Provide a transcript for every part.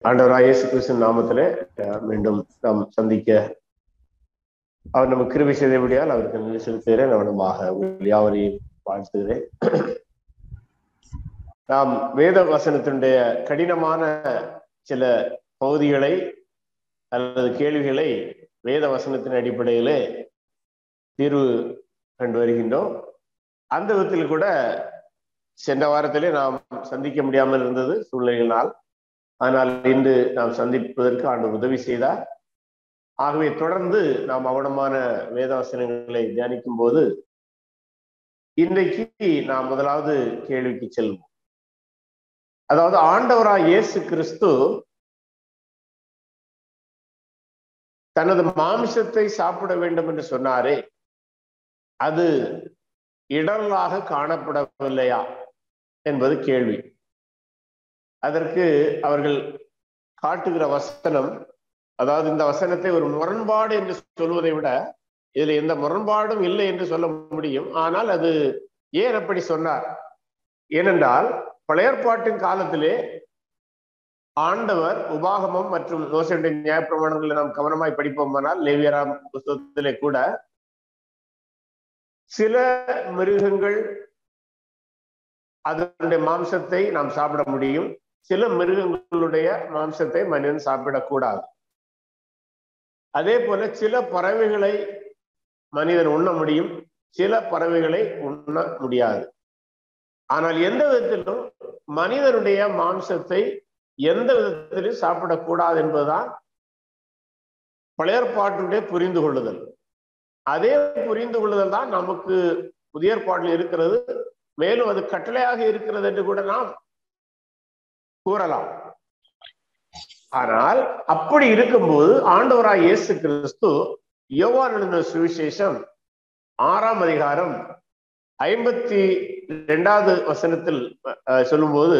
ஆண்டவராகிய இயேசு கிறிஸ்துவின் நாமத்திலே மீண்டும் நாம் சந்திக்க அவர் நம்ம கிருபை செய்தபடியால் அவருக்கு நன்றி செலுத்துகிறேன். கவனமாக யாவரையும் வாழ்த்துகிறேன். நாம் வேத வசனத்தினுடைய கடினமான சில பகுதிகளை அல்லது கேள்விகளை வேத வசனத்தின் அடிப்படையிலே தீர்வு கண்டு வருகின்றோம். அந்த விதத்தில் கூட சென்ற வாரத்திலே நாம் சந்திக்க முடியாமல் இருந்தது சூழ்நிலையினால். ஆனால் இன்று நாம் சந்திப்பதற்கு ஆண்டவர் உதவி செய்தார். ஆகவே தொடர்ந்து நாம் அவனமான வேதவசனங்களை தியானிக்கும் போது இன்றைக்கு நாம் முதலாவது கேள்விக்கு செல்வோம். அதாவது ஆண்டவராய் இயேசு கிறிஸ்து தனது மாமிசத்தை சாப்பிட வேண்டும் என்று சொன்னாரே, அது இடரலாக காணப்படவில்லையா என்பது கேள்வி. அதற்கு அவர்கள் காட்டுகிற வசனம், அதாவது இந்த வசனத்தை ஒரு முரண்பாடு என்று சொல்வதை விட இதுல எந்த முரண்பாடும் இல்லை என்று சொல்ல முடியும். ஆனால் அது ஏன் அப்படி சொன்னார்? ஏனென்றால் பழைய ஏற்பாட்டின் காலத்திலே ஆண்டவர் உபாகமம் மற்றும் மோசேயுடைய நியாயப்பிரமாணங்களை நாம் கவனமாய் படிப்போமானால் லேவியராம் புத்தகத்திலே கூட சில மிருகங்கள் அதனுடைய மாம்சத்தை நாம் சாப்பிட முடியும், சில மிருகங்களுடைய மாம்சத்தை மனிதன் சாப்பிடக்கூடாது. அதே போல சில பறவைகளை மனிதன் உண்ண முடியும், சில பறவைகளை உண்ண முடியாது. ஆனால் எந்த விதத்திலும் மனிதனுடைய மாம்சத்தை எந்த விதத்திலும் சாப்பிடக்கூடாது என்பதுதான் பழைய ஏற்பாட்டுடைய புரிந்து கொள்ளுதல். அதே புரிந்து கொள்ளுதல் தான் நமக்கு புதிய ஏற்பாட்டில் இருக்கிறது. மேலும் அது கட்டளையாக இருக்கிறது என்று கூட நாம் கூறலாம். ஆனால் அப்படி இருக்கும்போது ஆண்டவராய் இயேசு கிறிஸ்து யோவான் எழுதின சுவிசேஷம் 6ஆம் அதிகாரம் 52வது வசனத்தில் சொல்லும்போது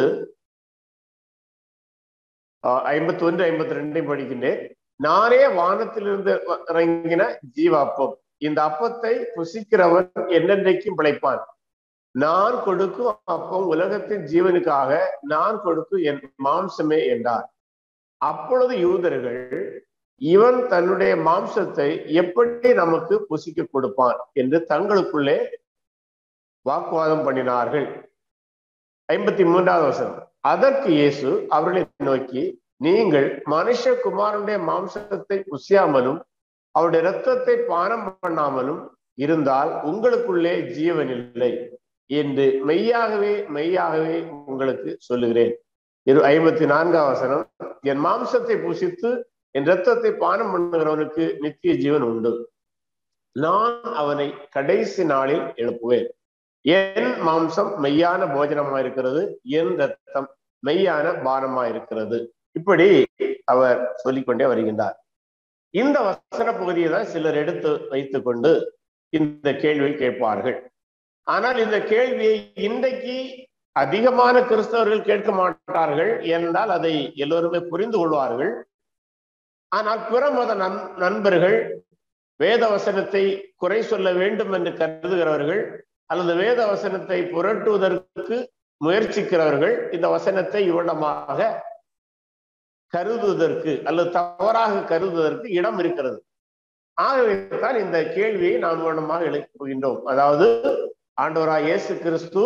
51, 52 படிக்கின்றேன். நானே வானத்திலிருந்து இறங்கின ஜீவாப்பம், இந்த அப்பத்தை புசிக்கிறவன் என்னென்றைக்கும் பிழைப்பான். நான் கொடுக்கும் அப்பம் உலகத்தின் ஜீவனுக்காக நான் கொடுக்கும் என் மாம்சமே என்றார். அப்பொழுது யூதர்கள், இவன் தன்னுடைய மாம்சத்தை எப்படி நமக்கு புசிக்க கொடுப்பான் என்று தங்களுக்குள்ளே வாக்குவாதம் பண்ணினார்கள். 53வது வசனம். அதற்கு இயேசு அவர்களை நோக்கி, நீங்கள் மனுஷகுமாரனுடைய மாம்சத்தை புசியாமலும் அவருடைய இரத்தத்தை பானம் பண்ணாமலும் இருந்தால் உங்களுக்குள்ளே ஜீவன் இல்லை என்று மெய்யாகவே மெய்யாகவே உங்களுக்கு சொல்லுகிறேன். 54வது வசனம். என் மாம்சத்தை புசித்து என் இரத்தத்தை பானம் பண்ணுகிறவனுக்கு நித்திய ஜீவன் உண்டு, நான் அவனை கடைசி நாளில் எழுப்புவேன். என் மாம்சம் மெய்யான போஜனமாயிருக்கிறது, என் இரத்தம் மெய்யான பானமாயிருக்கிறது. இப்படி அவர் சொல்லிக்கொண்டே வருகின்றார். இந்த வசன பகுதியை தான் சிலர் எடுத்து வைத்துக் கொண்டு இந்த கேள்வியை கேட்பார்கள். ஆனால் இந்த கேள்வியை இன்றைக்கு அதிகமான கிறிஸ்தவர்கள் கேட்க மாட்டார்கள், ஏனென்றால் அதை எல்லோருமே புரிந்து கொள்வார்கள். ஆனால் பிற மத நண்பர்கள், வேத வசனத்தை குறை சொல்ல வேண்டும் என்று கருதுகிறவர்கள் அல்லது வேத வசனத்தை புரட்டுவதற்கு முயற்சிக்கிறவர்கள் இந்த வசனத்தை இவ்வளமாக கருதுவதற்கு அல்லது தவறாக கருதுவதற்கு இடம் இருக்கிறது. ஆகவே தான் இந்த கேள்வியை நாம் கவனமாக எழுப்புகின்றோம். அதாவது ஆண்டவராய் இயேசு கிறிஸ்து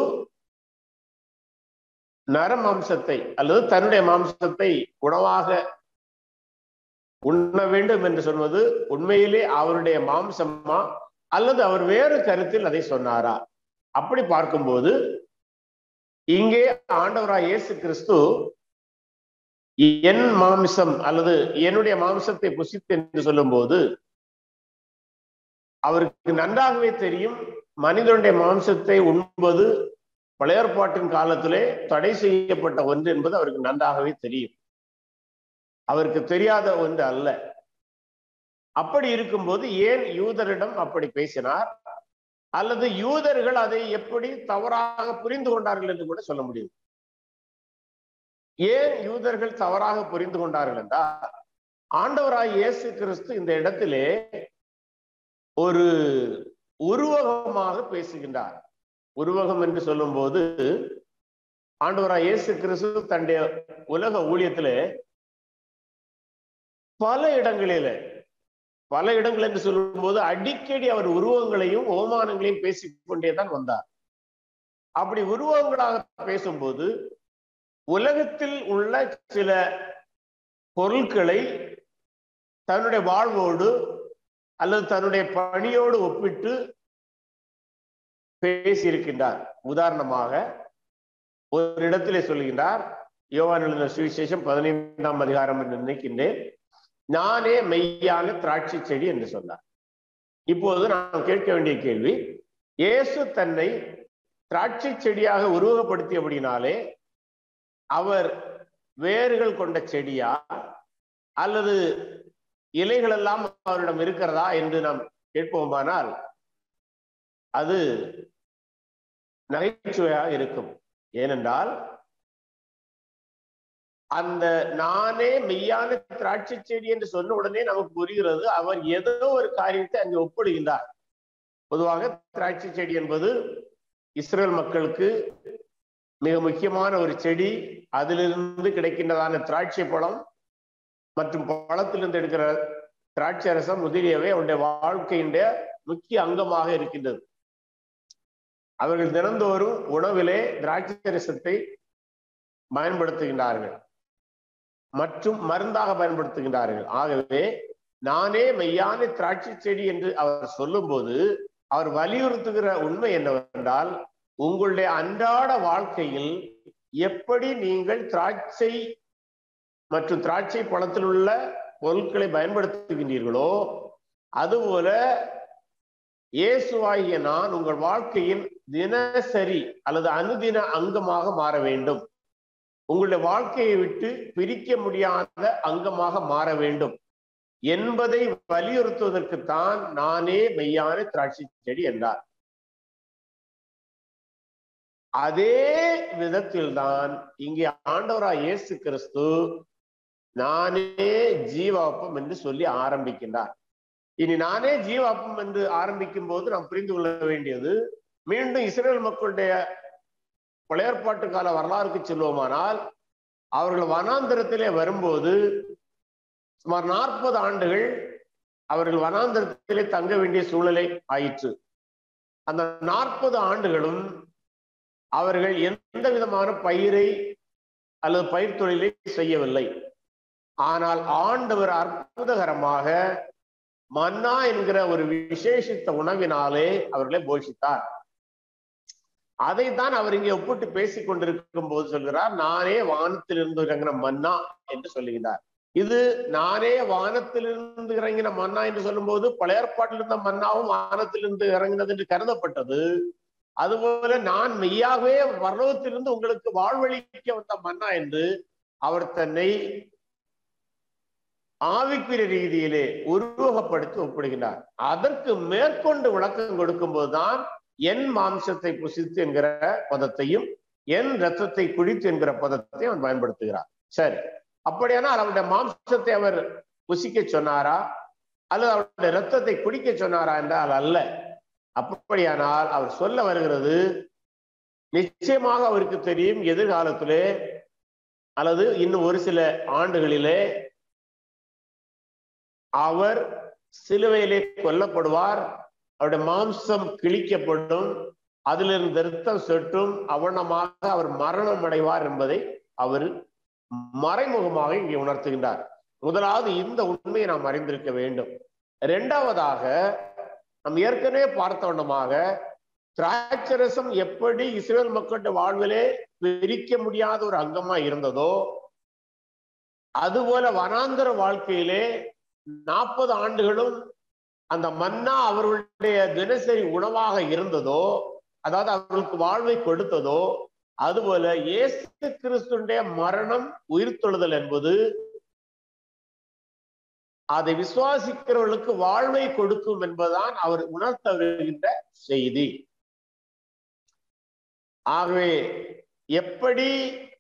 நர மாம்சத்தை அல்லது தன்னுடைய மாம்சத்தை உணவாக உண்ண வேண்டும் என்று சொல்வது உண்மையிலே அவருடைய மாம்சமா அல்லது அவர் வேறு கருத்தில் அதை சொன்னாரா? அப்படி பார்க்கும்போது இங்கே ஆண்டவராய் இயேசு கிறிஸ்து என் மாம்சம் அல்லது என்னுடைய மாம்சத்தை புசித்து என்று சொல்லும் போது அவருக்கு நன்றாகவே தெரியும் மனிதனுடைய மாம்சத்தை உண்பது பழைய ஏற்பாட்டின் காலத்திலே தடை செய்யப்பட்ட ஒன்று என்பது அவருக்கு நன்றாகவே தெரியும். அவருக்கு தெரியாத ஒன்று அல்ல. அப்படி இருக்கும்போது ஏன் யூதரிடம் அப்படி பேசினார் அல்லது யூதர்கள் அதை எப்படி தவறாக புரிந்து கொண்டார்கள் என்று கூட சொல்ல முடியும். ஏன் யூதர்கள் தவறாக புரிந்து கொண்டார்கள் என்றால், ஆண்டவராய் இயேசு கிறிஸ்து இந்த இடத்திலே ஒரு உருவகமாக பேசுகின்றார். உருவகம் என்று சொல்லும் போது ஆண்டவராய் இயேசு கிறிஸ்து தன்னுடைய உலக ஊழியத்திலே பல இடங்களில என்று சொல்லும் போது அடிக்கடி அவர் உருவங்களையும் ஓமானங்களையும் பேசிக்கொண்டேதான் வந்தார். அப்படி உருவங்களாக பேசும்போது உலகத்தில் உள்ள சில பொருட்களை தன்னுடைய வாழ்வோடு அல்லது தன்னுடைய பணியோடு ஒப்பிட்டு பேசியிருக்கின்றார். உதாரணமாக ஒரு இடத்திலே சொல்கின்றார், யோவான் எழுதின சுவிசேஷம் 15ஆம் அதிகாரம் என்று நினைக்கின்றேன், நானே மெய்யான திராட்சை செடி என்று சொன்னார். இப்போது நாம் கேட்க வேண்டிய கேள்வி, இயேசு தன்னை திராட்சை செடியாக உருவகப்படுத்தியபடினாலே அவர் வேர்கள் கொண்ட செடியா அல்லது இலைகள் எல்லாம் அவரிடம் இருக்கிறதா என்று நாம் கேட்போமானால் அது நகைச்சுவையாக இருக்கும். ஏனென்றால் அந்த நானே மெய்யான திராட்சை செடி என்று சொன்ன உடனே நமக்கு புரிகிறது அவர் ஏதோ ஒரு காரியத்தை அங்கே ஒப்பிடுகின்றார். பொதுவாக திராட்சை செடி என்பது இஸ்ரேல் மக்களுக்கு மிக முக்கியமான ஒரு செடி. அதிலிருந்து கிடைக்கின்றதான திராட்சை பழம் மற்றும் பழத்திலிருந்து எடுக்கிற திராட்சை ரசம் முதலியவை அவருடைய வாழ்க்கையினுடைய முக்கிய அங்கமாக இருக்கின்றது. அவர்கள் தினந்தோறும் உணவிலே திராட்சை ரசத்தை பயன்படுத்துகின்றார்கள் மற்றும் மருந்தாக பயன்படுத்துகின்றார்கள். ஆகவே நானே மெய்யான திராட்சை செடி என்று அவர் சொல்லும் போது அவர் வலியுறுத்துகிற உண்மை என்னவென்றால், உங்களுடைய அன்றாட வாழ்க்கையில் எப்படி நீங்கள் திராட்சை மற்றும் திராட்சை பழத்தில் உள்ள பொருட்களை பயன்படுத்துகின்றீர்களோ அதுபோல இயேசுவாகிய நான் உங்கள் வாழ்க்கையின் தினசரி அல்லது அனுதின அங்கமாக மாற வேண்டும், உங்களுடைய வாழ்க்கையை விட்டு பிரிக்க முடியாத அங்கமாக மாற வேண்டும் என்பதை வலியுறுத்துவதற்குத்தான் நானே மெய்யான திராட்சை செடி என்றார். அதே விதத்தில்தான் இங்கே ஆண்டவராய் இயேசு கிறிஸ்து நானே ஜீவாப்பம் என்று சொல்லி ஆரம்பிக்கின்றார். இனி நானே ஜீவாப்பம் என்று ஆரம்பிக்கும் போது நாம் புரிந்து கொள்ள வேண்டியது, மீண்டும் இஸ்ரேல் மக்களுடைய பழைய ஏற்பாட்டு கால வரலாறுக்கு செல்வோமானால் அவர்கள் வனாந்திரத்திலே வரும்போது சுமார் 40 ஆண்டுகள் அவர்கள் வனாந்திரத்திலே தங்க வேண்டிய சூழ்நிலை ஆயிற்று. அந்த 40 ஆண்டுகளும் அவர்கள் எந்த விதமான பயிரை அல்லது பயிர் தொழிலை செய்யவில்லை. ஆனால் ஆண்டவர் அற்புதகரமாக மன்னா என்கிற ஒரு விசேஷித்த உணவினாலே அவர்களை போஷித்தார். அதைத்தான் அவர் இங்கே ஒப்பிட்டு பேசிக் கொண்டிருக்கும் போது சொல்கிறார், நானே வானத்திலிருந்து இறங்கின மன்னா என்று சொல்லுகிறார். இது நானே வானத்திலிருந்து இறங்கின மன்னா என்று சொல்லும் போது பழைய ஏற்பாட்டில் இருந்த மன்னாவும் வானத்திலிருந்து இறங்கினது என்று கருதப்பட்டது. அதுபோல நான் மெய்யாகவே பரலோகத்திலிருந்து உங்களுக்கு வாழ்வழிக்க வந்த மன்னா என்று அவர் தன்னை ஆவிக்குரிய ரீதியிலே உருவகப்படுத்தி ஒப்பிடுகிறார். அதற்கு மேற்கொண்டு விளக்கம் கொடுக்கும் போதுதான் என் மாம்சத்தை புசித்து என்கிற பதத்தையும் என் ரத்தத்தை குடித்து என்கிற பதத்தையும் அவன் பயன்படுத்துகிறார். சரி, அப்படியானால் அவருடைய மாம்சத்தை அவர் புசிக்க சொன்னாரா அல்லது அவருடைய ரத்தத்தை குடிக்க சொன்னாரா என்றால் அல்ல. அப்படியானால் அவர் சொல்ல வருகிறது, நிச்சயமாக அவருக்கு தெரியும் எதிர்காலத்திலே அல்லது இன்னும் ஒரு சில ஆண்டுகளிலே அவர் சிலுவையிலே கொல்லப்படுவார், அவருடைய மாம்சம் கிழிக்கப்படும், அதிலிருந்து ரத்தம் சொட்டும், அவனமாக அவர் மரணம் அடைவார் என்பதை அவர் மறைமுகமாக இங்கே உணர்த்துகின்றார். முதலாவது இந்த உண்மையை நாம் அறிந்திருக்க வேண்டும். இரண்டாவதாக நாம் ஏற்கனவே பார்த்த வண்ணமாக திராட்சரசம் எப்படி இஸ்ரேல் மக்களுடைய வாழ்விலே பிரிக்க முடியாத ஒரு அங்கமா இருந்ததோ அதுபோல வனாந்தர வாழ்க்கையிலே 40 ஆண்டுகளும் அந்த மன்னா அவர்களுடைய தினசரி உணவாக இருந்ததோ, அதாவது அவர்களுக்கு வாழ்வை கொடுத்ததோ, அதுபோல இயேசு கிறிஸ்துடைய மரணம் உயிர்த்தெழுதல் என்பது அதை விசுவாசிக்கிறவர்களுக்கு வாழ்வை கொடுக்கும் என்பதுதான் அவர் உணர்த்த வருகின்ற செய்தி. ஆகவே எப்படி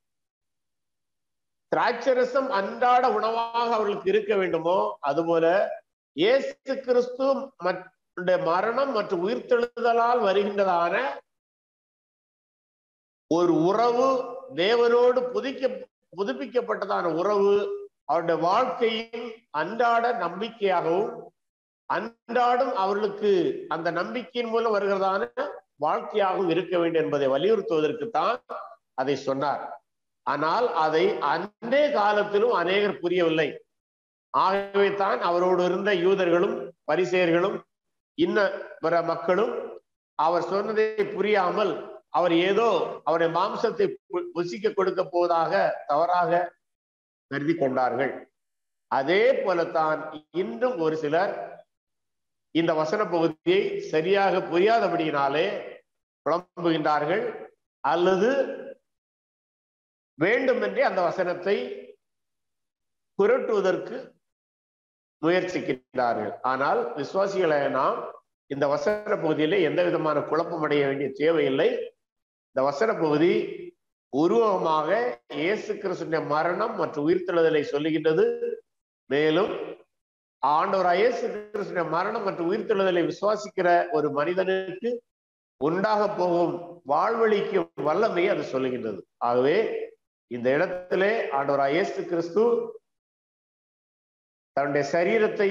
திராட்சரசம் அன்றாட உணவாக அவர்களுக்கு இருக்க வேண்டுமோ அதுபோல இயேசு கிறிஸ்து மரணம் மற்றும் உயிர்த்தெழுதலால் வருகின்றதான ஒரு உறவு, தேவனோடு புதுப்பிக்கப்பட்டதான உறவு அவருடைய வாழ்க்கையின் அன்றாட நம்பிக்கையாகவும் அன்றாடம் அவர்களுக்கு அந்த நம்பிக்கையின் மூலம் வருகிறதான வாழ்க்கையாகவும் இருக்க வேண்டும் என்பதை வலியுறுத்துவதற்குத்தான் அதை சொன்னார். ஆனால் அதை அன்றைய காலத்திலும் அநேகர் புரியவில்லை. ஆகவே தான் அவரோடு இருந்த யூதர்களும் பரிசேயர்களும் இன்ன பிற மக்களும் அவர் சொன்னதை புரியாமல் அவர் ஏதோ அவருடைய மாம்சத்தை புசிக்க கொடுக்க போவதாக தவறாக கருதி கொண்டார்கள். அதே போலத்தான் இன்றும் ஒரு சிலர் இந்த வசன பகுதியை சரியாக புரியாதபடியினாலே குழம்புகின்றார்கள், அல்லது வேண்டுமென்றே அந்த வசனத்தை புரட்டுவதற்கு முயற்சிக்கின்றார்கள். ஆனால் விசுவாசிகளை நாம் இந்த வசன பகுதியிலே எந்த விதமான குழப்பம் அடைய வேண்டிய தேவையில்லை. இந்த வசன பகுதி உருவகமாக இயேசு கிறிஸ்துவின் மரணம் மற்றும் உயிர்த்தெழுதலை சொல்லுகின்றது. மேலும் ஆண்டவராகிய இயேசு கிறிஸ்துவின் மரணம் மற்றும் உயிர்த்தெழுதலை விசுவாசிக்கிற ஒரு மனிதனுக்கு உண்டாக போகும் வாழ்வழிக்கும் வல்லமையை அது சொல்லுகின்றது. ஆகவே இந்த இடத்திலே ஆண்டவராகிய இயேசு கிறிஸ்து தன்னுடைய சரீரத்தை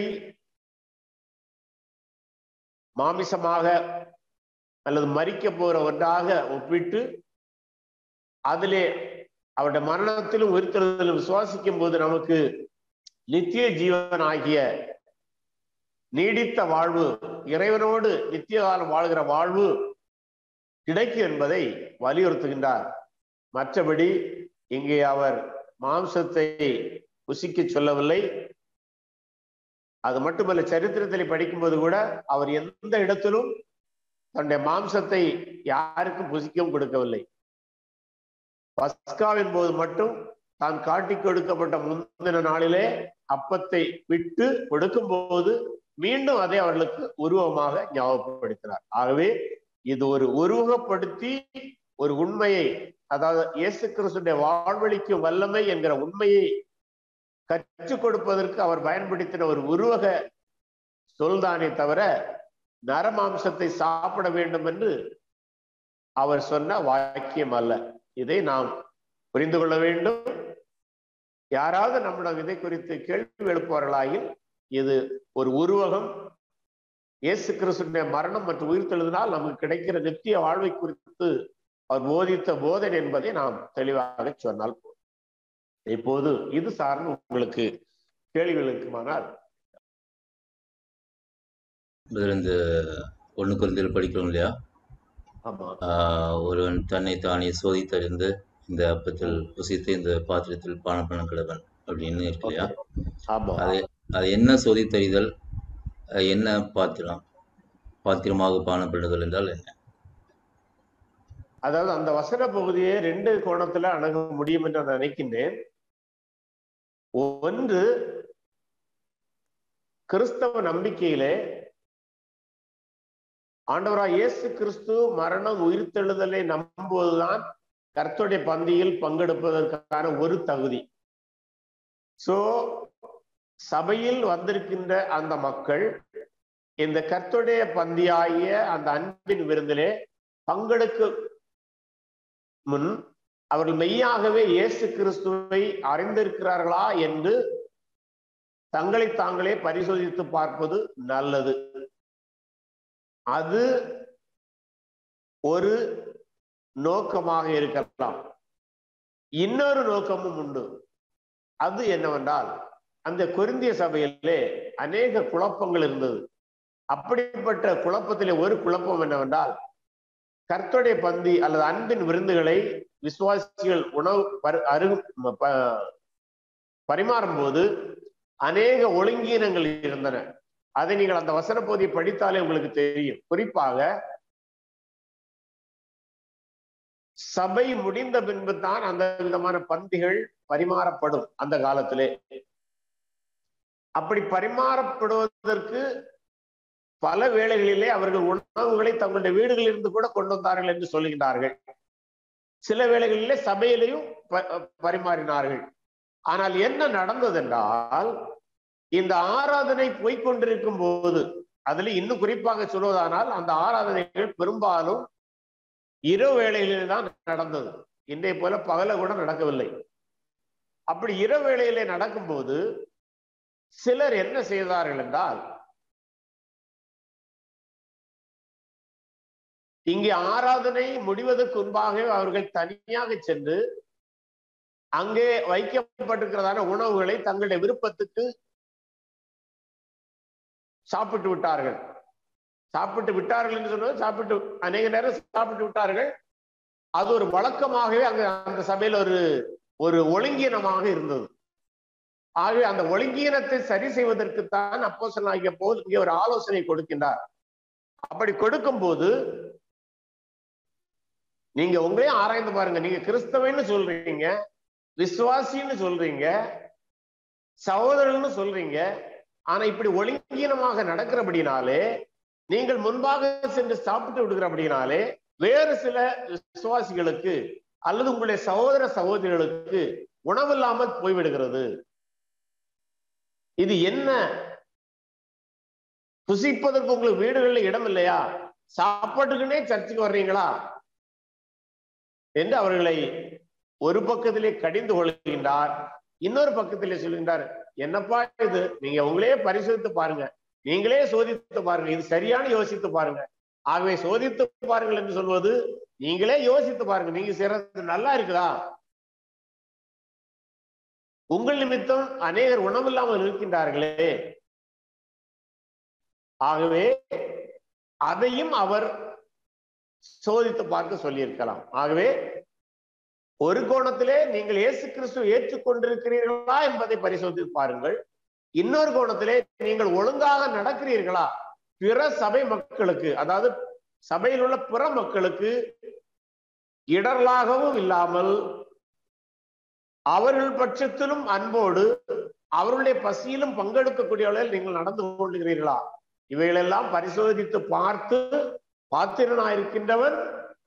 மாமிசமாக அல்லது மரிக்க போற ஒன்றாக ஒப்பிட்டு அதிலே அவருடைய மரணத்திலும் உயிர்த்தெழுதலும் விசுவாசிக்கும் போது நமக்கு நித்திய ஜீவன் ஆகிய நீடித்த வாழ்வு, இறைவனோடு நித்திய காலம் வாழ்கிற வாழ்வு கிடைக்கும் என்பதை வலியுறுத்துகின்றார். மற்றபடி இங்கே அவர் மாம்சத்தை புசிக்க சொல்லவில்லை. அது மட்டுமல்ல, சரித்திரத்தில் படிக்கும்போது கூட அவர் எந்த இடத்திலும் தன்னுடைய மாம்சத்தை யாருக்கும் புசிக்கவும் கொடுக்கவில்லை. பஸ்காவின் போது மட்டும் தான் காட்டி கொடுக்கப்பட்ட முந்தின நாளிலே அப்பத்தை விட்டு கொடுக்கும் போது மீண்டும் அதை அவர்களுக்கு உருவமாக ஞாபகப்படுத்தினார். ஆகவே இது ஒரு உருவகப்படுத்தி ஒரு உண்மையை, அதாவது இயேசு கிறிஸ்துவின் வாழ்வழிக்கும் வல்லமை என்கிற உண்மையை கற்றுக் கொடுப்பதற்கு அவர் பயன்படுத்தின ஒரு உருவக சொல்தானே தவிர நரமாம்சத்தை சாப்பிட வேண்டும் என்று அவர் சொன்ன வாக்கியம் அல்ல. இதை நாம் புரிந்து கொள்ள வேண்டும். யாராவது நம்மிடம் இதை குறித்து கேள்வி எழுப்புவார்களாயில் இது ஒரு உருவகம், இயேசு கிறிஸ்துவின் மரணம் மற்றும் உயிர்த்தெழுதினால் நமக்கு கிடைக்கிற நித்திய வாழ்வை குறித்து அவர் போதித்த போதனை என்பதை நாம் தெளிவாக சொன்னால் போதும். இப்போது இது சார்ந்து உங்களுக்கு கேள்விகள் இருக்குமானால், இந்த 1 கொரிந்தியர் படிக்கிறோம் இல்லையா? ஒருவன் தன்னை தானே சோதித்தறிந்து இந்த அப்பத்தில் புசித்து இந்த பாத்திரத்தில் பானம் பண்ண கிடவன் அப்படின்னு இருக்கு இல்லையா? அது என்ன சோதித்தறிதல், என்ன பாத்திரமாக பானம் பண்ணுதல் என்றால் என்ன? அதாவது அந்த வசன பகுதியை 2 கோணத்துல அணுக முடியும் என்று நான் நினைக்கின்றேன். ஒன்று, கிறிஸ்தவ நம்பிக்கையிலே ஆண்டவராகிய இயேசு கிறிஸ்து மரணம் உயிர்த்தெழுதலை நம்புவதுதான் கர்த்தருடைய பந்தியில் பங்கெடுப்பதற்கான ஒரு தகுதி. சோ சபையில் வந்திருக்கின்ற அந்த மக்கள் இந்த கர்த்தருடைய பந்தியாகிய அந்த அன்பின் விருந்திலே பங்கெடுக்க முன் அவர்கள் மெய்யாகவே இயேசு கிறிஸ்துவை அறிந்திருக்கிறார்களா என்று தங்களை தாங்களே பரிசோதித்து பார்ப்பது நல்லது. அது ஒரு நோக்கமாக இருக்கலாம். இன்னொரு நோக்கமும் உண்டு. அது என்னவென்றால், அந்த கொரிந்திய சபையிலே அநேக குழப்பங்கள் இருந்தது. அப்படிப்பட்ட குழப்பத்திலே ஒரு குழப்பம் என்னவென்றால், கர்த்தருடைய பந்தி அல்லது அன்பின் விருந்துகளை விசுவாசிகள் உணவு பரிமாறும் போது அநேக ஒழுங்கீனங்கள் இருந்தன. அதை நீங்கள் அந்த வசன பகுதியை படித்தாலே உங்களுக்கு தெரியும். குறிப்பாக சபை முடிந்த பின்பு தான் அந்த விதமான பந்திகள் பரிமாறப்படும். அந்த காலத்திலே அப்படி பரிமாறப்படுவதற்கு பல வேளைகளிலே அவர்கள் உணவுகளை தங்களுடைய வீடுகளில் இருந்து கூட கொண்டு வந்தார்கள் என்று சொல்லுகின்றார்கள். சில வேளைகளிலே சபையிலையும் பரிமாறினார்கள். ஆனால் என்ன நடந்தது என்றால், இந்த ஆராதனை போய்கொண்டிருக்கும் போது, அதுல இன்னும் குறிப்பாக சொல்வதானால், அந்த ஆராதனைகள் பெரும்பாலும் இரவு வேளைகளில் தான் நடந்தது. இன்றைய போல பகல கூட நடக்கவில்லை. அப்படி இரவு வேளையிலே நடக்கும்போது சிலர் என்ன செய்தார்கள் என்றால், இங்கே ஆராதனை முடிவதற்கு முன்பாக அவர்கள் தனியாக சென்று அங்கே வைக்கப்பட்டிருக்கிறதான உணவுகளை தங்களுடைய விருப்பத்துக்கு சாப்பிட்டு விட்டார்கள். சாப்பிட்டு விட்டார்கள் என்று சொன்னது, சாப்பிட்டு அநேக நேரம் சாப்பிட்டு விட்டார்கள். அது ஒரு வழக்கமாகவே அங்க அந்த சபையில் ஒரு ஒழுங்கீனமாக இருந்தது. ஆகவே அந்த ஒழுங்கீனத்தை சரி செய்வதற்குத்தான் அப்போஸ்தலனாகிய பவுல் இங்கே ஒரு ஆலோசனை கொடுக்கின்றார். அப்படி கொடுக்கும் போது நீங்க உங்களே ஆராய்ந்து பாருங்க. நீங்க கிறிஸ்தவன்னு சொல்றீங்க, விசுவாசின்னு சொல்றீங்க, சகோதரன்னு சொல்றீங்க. ஆனா இப்படி ஒழுங்கீனமாக நடக்கிறபடினாலே, நீங்கள் முன்பாக சென்று சாப்பிட்டு விடுகிறபடினாலே வேறு சில விசுவாசிகளுக்கு அல்லது உங்களுடைய சகோதர சகோதரிகளுக்கு உணவில்லாமல் போய்விடுகிறது. இது என்ன? புசிப்பதற்கு உங்களுக்கு வீடுகளில் இடம் இல்லையா? சாப்பாட்டுக்குன்னே சர்ச்சுக்கு வர்றீங்களா என்று அவர்களை ஒரு பக்கத்திலே கடிந்து கொள்கின்றார். இன்னொரு பக்கத்திலே சொல்கின்றார், என்னப்பா இது, நீங்க உங்களே பரிசோதித்து பாருங்க, நீங்களே சோதித்து பாருங்க, இது சரியான யோசித்து பாருங்க. ஆகவே சோதித்து பாருங்கள் என்று சொல்வது, நீங்களே யோசித்து பாருங்க, நீங்க செய்யறது நல்லா இருக்குதா? உங்கள் நிமித்தம் அநேகர் உணவில்லாமல் இருக்கின்றார்களே. ஆகவே அதையும் அவர் சோதித்து பார்க்க சொல்லியிருக்கலாம். ஆகவே ஒரு கோணத்திலே நீங்கள் இயேசு கிறிஸ்துவை ஏற்றுக்கொண்டிருக்கிறீர்களா என்பதை பரிசோதித்து பாருங்கள். இன்னொரு கோணத்திலே நீங்கள் ஒழுங்காக நடக்கிறீர்களா? பிற சபை மக்களுக்கு, அதாவது சபையில் உள்ள பிற மக்களுக்கு இடர்களாகவும் இல்லாமல் அவர்கள் பட்சத்திலும் அன்போடு அவர்களுடைய பசியிலும் பங்கெடுக்கக்கூடியவர்கள் நீங்கள் நடந்து கொள்கிறீர்களா? இவைகளெல்லாம் பரிசோதித்து பார்த்து பாத்திரனாயிருக்கின்றவன்,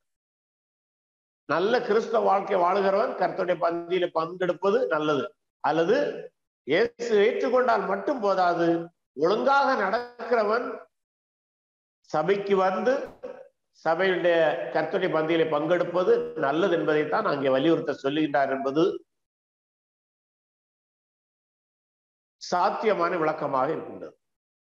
நல்ல கிறிஸ்தவ வாழ்க்கை வாழுகிறவன் கர்த்தருடைய பந்தியில பங்கெடுப்பது நல்லது. அல்லது இயேசு ஏற்றுக்கொண்டால் மட்டும் போதாது, ஒழுங்காக நடக்கிறவன் சபைக்கு வந்து சபையுடைய கர்த்தருடைய பந்தியில பங்கெடுப்பது நல்லது என்பதைத்தான் அங்கே வலியுறுத்த சொல்லுகின்றார் என்பது சாத்தியமான விளக்கமாக இருக்கின்றது.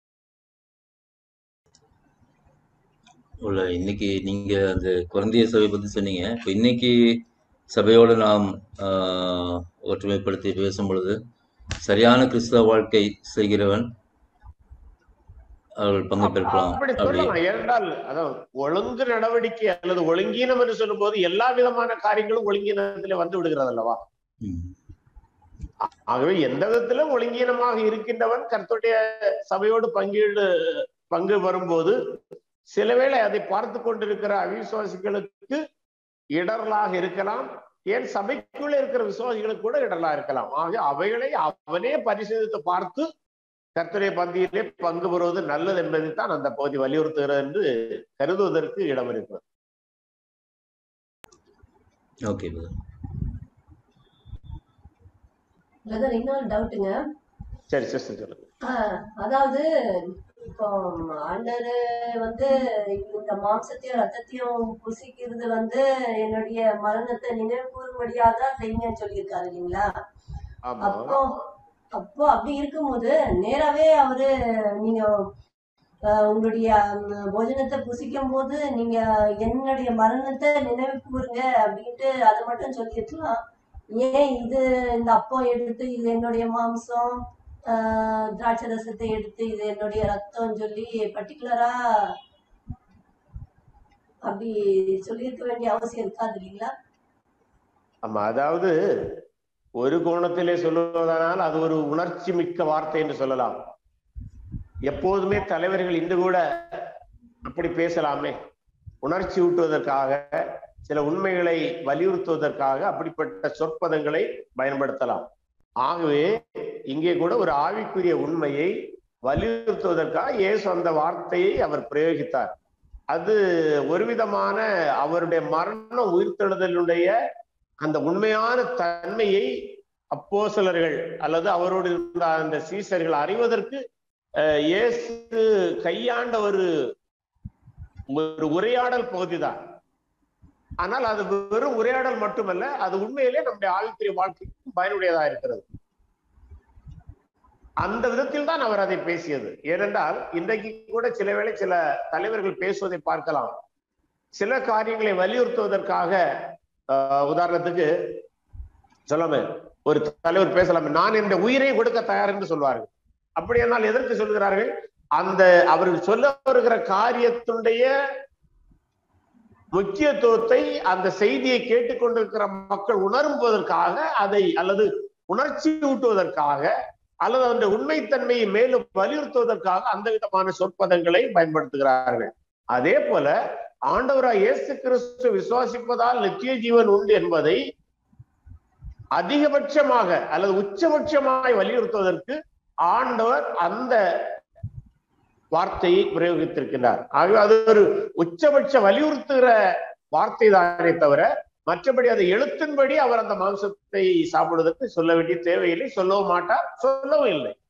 இன்னைக்கு நீங்க அந்த குழந்தைய சபை பத்தி சொன்னீங்க. இப்போ இன்னைக்கு சபையோடு நாம் ஒற்றுமைப்படுத்தி பேசும் பொழுது, சரியான கிறிஸ்தவ வாழ்க்கை செய்கிறவன் அவர்கள் பங்கு பெறலாம். அப்படி சொல்லலாம். ஏனென்றால் அதாவது ஒழுங்கு நடவடிக்கை அல்லது ஒழுங்கீனம் என்று சொல்லும் போது எல்லா விதமான காரியங்களும் ஒழுங்கீனத்திலே வந்து விடுகிறது அல்லவா? ஆகவே எந்த விதத்திலும் ஒழுங்கீனமாக இருக்கின்றவன் கர்த்தருடைய சபையோடு பங்கு வரும்போது சிலவேளை அதை பார்த்து கொண்டிருக்கிற அவிசுவாசிகளுக்கு இடர்களாக இருக்கலாம். ஏன் சபைக்குள்ள இருக்கிற விசுவாசிகளுக்கு கூட இடர்களாக இருக்கலாம். ஆக அவைகளை அவனே பரிசோதித்து பார்த்து கர்த்தருடைய பந்தியிலே பங்கு பெறுவது நல்லது என்பதைத்தான் அந்த பகுதி வலியுறுத்துகிறது என்று கருதுவதற்கு இடம் இருக்கிறது. ஓகே. இன்னொரு டவுட்டுங்க. சரி சிஸ்டர் சொல்லுங்க. அதாவது இப்போ ஆண்டவர் இந்த மாம்சத்தையும் ரத்தத்தையும் புசிக்கிறது என்னுடைய மரணத்தை நினைவு கூறும்படியாதான் செய்யுங்கன்னு சொல்லியிருக்காரு இல்லைங்களா? அப்போ அப்படி இருக்கும்போது நேராவே அவரு நீங்க உங்களுடைய போஜனத்தை புசிக்கும் போது நீங்க என்னுடைய மரணத்தை நினைவு கூறுங்க அப்படின்ட்டு அதை மட்டும் சொல்லிருக்கலாம். ஏன் இது இந்த அப்பம் எடுத்து இது என்னுடைய மாம்சம், திராட்சை ரசத்தை எடுத்து இது என்னுடைய ரத்தம் சொல்லி பர்டிகுலரா அப்படி சொல்லியிருக்க வேண்டிய அவசியம் இருக்காது இல்லைங்களா? ஆமா, அதாவது ஒரு கோணத்திலே சொல்லுவதனால் அது ஒரு உணர்ச்சி மிக்க வார்த்தை என்று சொல்லலாம். எப்போதுமே தலைவர்கள் இன்று கூட அப்படி பேசலாமே, உணர்ச்சி ஊட்டுவதற்காக சில உண்மைகளை வலியுறுத்துவதற்காக அப்படிப்பட்ட சொற்பதங்களை பயன்படுத்தலாம். ஆகவே இங்கே கூட ஒரு ஆவிக்குரிய உண்மையை வலியுறுத்துவதற்காக இயேசு அந்த வார்த்தையை அவர் பிரயோகித்தார். அது ஒரு விதமான அவருடைய மரண உயிர்த்தெழுதலுடைய அந்த உண்மையான தன்மையை அப்போஸ்தலர்கள் அல்லது அவரோடு இருந்த அந்த சீசர்கள் அறிவதற்கு இயேசு கையாண்ட ஒரு உரையாடல் பகுதிதான். ஆனால் அது வெறும் உரையாடல் மட்டுமல்ல, அது உண்மையிலே நம்முடைய ஆவிக்குரிய வாழ்க்கைக்கு பயனுடையதா இருக்கிறது. அந்த விதத்தில் தான் அவர் அதை பேசியது. ஏனென்றால் இன்றைக்கு கூட சில வேளை சில தலைவர்கள் பேசுவதை பார்க்கலாம். சில காரியங்களை வலியுறுத்துவதற்காக, உதாரணத்துக்கு சொல்லாம ஒரு தலைவர் பேசலாம், நான் இந்த உயிரை கொடுக்க தயார் என்று சொல்வார்கள். அப்படியானால் எதற்கு சொல்கிறார்கள்? அந்த அவர்கள் சொல்ல வருகிற காரியத்துடைய முக்கியத்துவத்தை, அந்த செய்தியை கேட்டுக்கொண்டிருக்கிற மக்கள் உணருவதற்காக, அதை அல்லது உணர்ச்சி ஊட்டுவதற்காக, அல்லது அந்த உண்மைத்தன்மையை மேலும் வலியுறுத்துவதற்காக அந்த விதமான சொற்பதங்களை பயன்படுத்துகிறார்கள். அதே போல ஆண்டவராய் இயேசு கிறிஸ்து விசுவாசிப்பதால் நித்திய ஜீவன் உண்டு என்பதை அதிகபட்சமாக அல்லது உச்சபட்சமாய் வலியுறுத்துவதற்கு ஆண்டவர் அந்த வார்த்தையை பிரயோகித்திருக்கிறார். ஆகவே அது ஒரு உச்சபட்ச வலியுறுத்துகிற வார்த்தை தானே தவிர மற்றபடி அது எழுத்தின்படி அவர் அந்த மாംசத்தை சாப்பிடுவதற்கு சொல்ல வேண்டிய தேவையில்லை, சொல்லவும் மாட்டார், சொல்லவும் இல்லை.